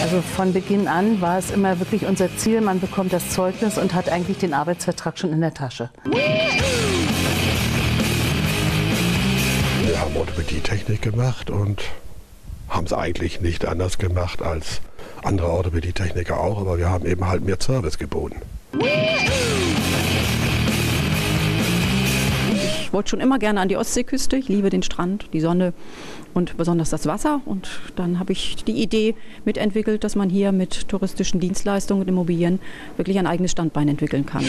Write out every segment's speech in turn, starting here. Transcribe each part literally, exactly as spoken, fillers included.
Also von Beginn an war es immer wirklich unser Ziel, man bekommt das Zeugnis und hat eigentlich den Arbeitsvertrag schon in der Tasche. Wir haben Orthopädietechnik gemacht und haben es eigentlich nicht anders gemacht als andere Orthopädietechniker auch, aber wir haben eben halt mehr Service geboten. Ich wollte schon immer gerne an die Ostseeküste. Ich liebe den Strand, die Sonne und besonders das Wasser. Und dann habe ich die Idee mitentwickelt, dass man hier mit touristischen Dienstleistungen und Immobilien wirklich ein eigenes Standbein entwickeln kann.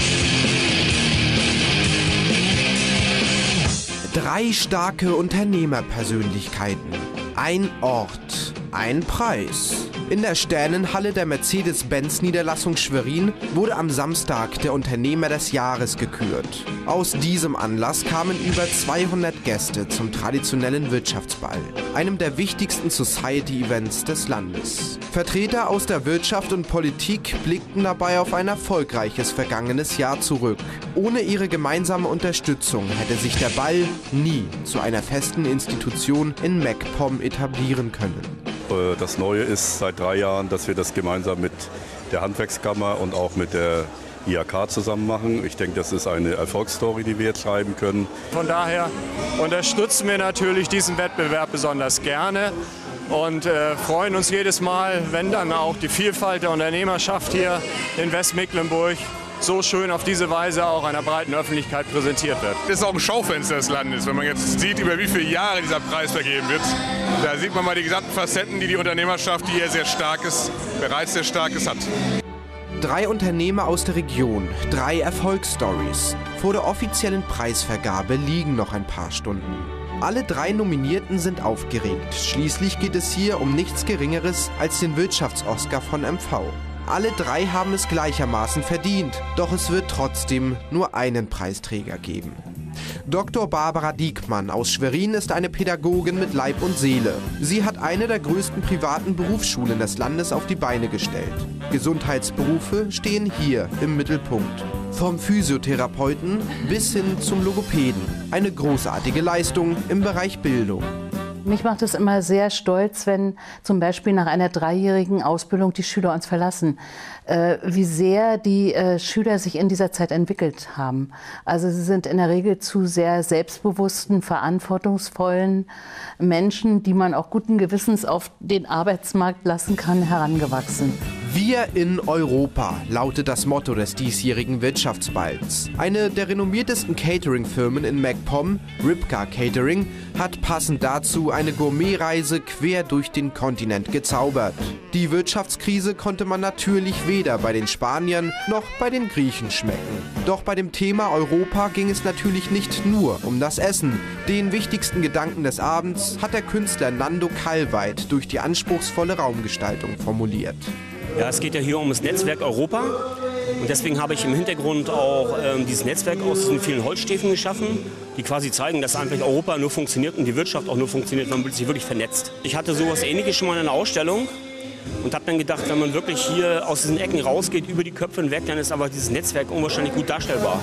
Drei starke Unternehmerpersönlichkeiten. Ein Ort, ein Preis. In der Sternenhalle der Mercedes-Benz-Niederlassung Schwerin wurde am Samstag der Unternehmer des Jahres gekürt. Aus diesem Anlass kamen über zweihundert Gäste zum traditionellen Wirtschaftsball, einem der wichtigsten Society-Events des Landes. Vertreter aus der Wirtschaft und Politik blickten dabei auf ein erfolgreiches vergangenes Jahr zurück. Ohne ihre gemeinsame Unterstützung hätte sich der Ball nie zu einer festen Institution in MacPom etablieren können. Das Neue ist seit drei Jahren, dass wir das gemeinsam mit der Handwerkskammer und auch mit der I H K zusammen machen. Ich denke, das ist eine Erfolgsstory, die wir jetzt schreiben können. Von daher unterstützen wir natürlich diesen Wettbewerb besonders gerne und äh, freuen uns jedes Mal, wenn dann auch die Vielfalt der Unternehmerschaft hier in Westmecklenburg so schön auf diese Weise auch einer breiten Öffentlichkeit präsentiert wird. Das ist auch ein Schaufenster des Landes, wenn man jetzt sieht, über wie viele Jahre dieser Preis vergeben wird. Da sieht man mal die gesamten Facetten, die die Unternehmerschaft, die hier sehr stark ist, bereits sehr stark ist, hat. Drei Unternehmer aus der Region, drei Erfolgsstories. Vor der offiziellen Preisvergabe liegen noch ein paar Stunden. Alle drei Nominierten sind aufgeregt. Schließlich geht es hier um nichts Geringeres als den Wirtschafts-Oscar von M V. Alle drei haben es gleichermaßen verdient, doch es wird trotzdem nur einen Preisträger geben. Doktor Barbara Diekmann aus Schwerin ist eine Pädagogin mit Leib und Seele. Sie hat eine der größten privaten Berufsschulen des Landes auf die Beine gestellt. Gesundheitsberufe stehen hier im Mittelpunkt. Vom Physiotherapeuten bis hin zum Logopäden. Eine großartige Leistung im Bereich Bildung. Mich macht es immer sehr stolz, wenn zum Beispiel nach einer dreijährigen Ausbildung die Schüler uns verlassen. Äh, wie sehr die äh, Schüler sich in dieser Zeit entwickelt haben. Also sie sind in der Regel zu sehr selbstbewussten, verantwortungsvollen Menschen, die man auch guten Gewissens auf den Arbeitsmarkt lassen kann, herangewachsen. Wir in Europa lautet das Motto des diesjährigen Wirtschaftsballs. Eine der renommiertesten Catering-Firmen in MacPom, Ripka Catering, hat passend dazu eine Gourmetreise quer durch den Kontinent gezaubert. Die Wirtschaftskrise konnte man natürlich weder bei den Spaniern noch bei den Griechen schmecken. Doch bei dem Thema Europa ging es natürlich nicht nur um das Essen. Den wichtigsten Gedanken des Abends hat der Künstler Nando Kalweit durch die anspruchsvolle Raumgestaltung formuliert. Ja, es geht ja hier um das Netzwerk Europa und deswegen habe ich im Hintergrund auch ähm, dieses Netzwerk aus diesen vielen Holzstäfen geschaffen, die quasi zeigen, dass einfach Europa nur funktioniert und die Wirtschaft auch nur funktioniert, wenn man sich wirklich vernetzt. Ich hatte sowas Ähnliches schon mal in einer Ausstellung und habe dann gedacht, wenn man wirklich hier aus diesen Ecken rausgeht, über die Köpfe hinweg, dann ist aber dieses Netzwerk unwahrscheinlich gut darstellbar.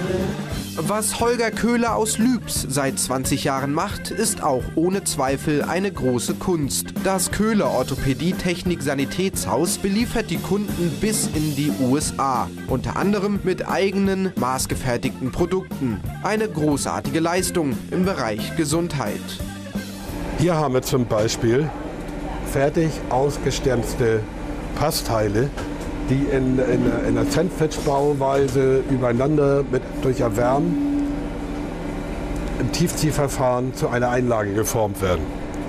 Was Holger Köhler aus Lübs seit zwanzig Jahren macht, ist auch ohne Zweifel eine große Kunst. Das Köhler Orthopädie-Technik-Sanitätshaus beliefert die Kunden bis in die U S A. Unter anderem mit eigenen, maßgefertigten Produkten. Eine großartige Leistung im Bereich Gesundheit. Hier haben wir zum Beispiel fertig ausgestanzte Passteile, die in, in, in einer Sandwich-Bauweise übereinander mit, durch Erwärmen im Tiefziehverfahren zu einer Einlage geformt werden.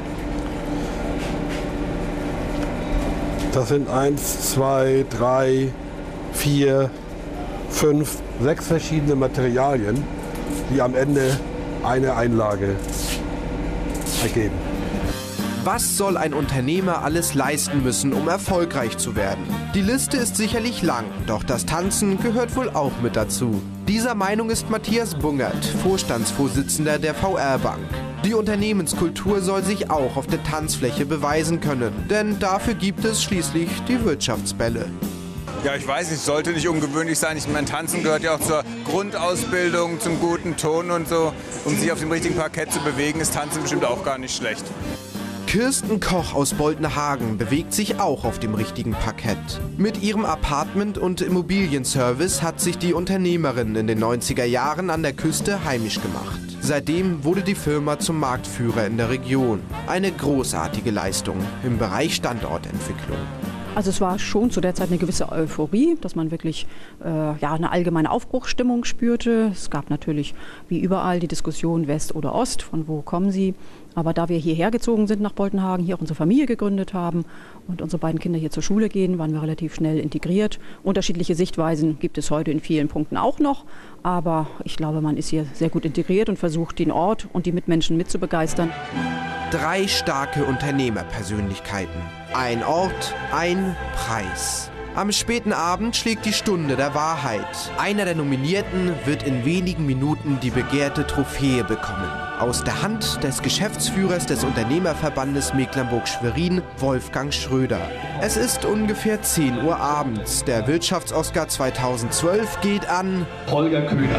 Das sind eins, zwei, drei, vier, fünf, sechs verschiedene Materialien, die am Ende eine Einlage ergeben. Was soll ein Unternehmer alles leisten müssen, um erfolgreich zu werden? Die Liste ist sicherlich lang, doch das Tanzen gehört wohl auch mit dazu. Dieser Meinung ist Matthias Bungert, Vorstandsvorsitzender der V R Bank. Die Unternehmenskultur soll sich auch auf der Tanzfläche beweisen können, denn dafür gibt es schließlich die Wirtschaftsbälle. Ja, ich weiß, es sollte nicht ungewöhnlich sein. Ich meine, Tanzen gehört ja auch zur Grundausbildung, zum guten Ton und so. Um sich auf dem richtigen Parkett zu bewegen, ist Tanzen bestimmt auch gar nicht schlecht. Kirsten Koch aus Boltenhagen bewegt sich auch auf dem richtigen Parkett. Mit ihrem Apartment- und Immobilienservice hat sich die Unternehmerin in den neunziger Jahren an der Küste heimisch gemacht. Seitdem wurde die Firma zum Marktführer in der Region. Eine großartige Leistung im Bereich Standortentwicklung. Also es war schon zu der Zeit eine gewisse Euphorie, dass man wirklich äh, ja, eine allgemeine Aufbruchsstimmung spürte. Es gab natürlich wie überall die Diskussion West oder Ost, von wo kommen Sie. Aber da wir hierher gezogen sind nach Boltenhagen, hier auch unsere Familie gegründet haben und unsere beiden Kinder hier zur Schule gehen, waren wir relativ schnell integriert. Unterschiedliche Sichtweisen gibt es heute in vielen Punkten auch noch. Aber ich glaube, man ist hier sehr gut integriert und versucht, den Ort und die Mitmenschen mitzubegeistern. Drei starke Unternehmerpersönlichkeiten. Ein Ort, ein Preis. Am späten Abend schlägt die Stunde der Wahrheit. Einer der Nominierten wird in wenigen Minuten die begehrte Trophäe bekommen. Aus der Hand des Geschäftsführers des Unternehmerverbandes Mecklenburg-Schwerin, Wolfgang Schröder. Es ist ungefähr zehn Uhr abends. Der Wirtschafts-Oscar zweitausendzwölf geht an Holger Köhler.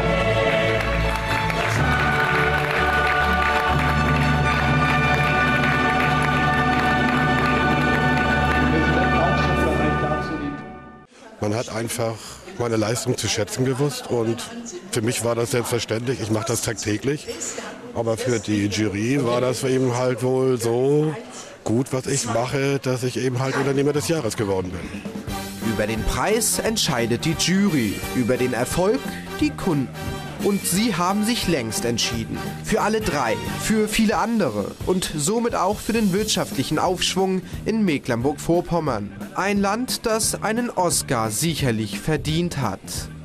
Man hat einfach meine Leistung zu schätzen gewusst und für mich war das selbstverständlich. Ich mache das tagtäglich, aber für die Jury war das eben halt wohl so gut, was ich mache, dass ich eben halt Unternehmer des Jahres geworden bin. Über den Preis entscheidet die Jury, über den Erfolg die Kunden. Und sie haben sich längst entschieden. Für alle drei, für viele andere und somit auch für den wirtschaftlichen Aufschwung in Mecklenburg-Vorpommern. Ein Land, das einen Oscar sicherlich verdient hat.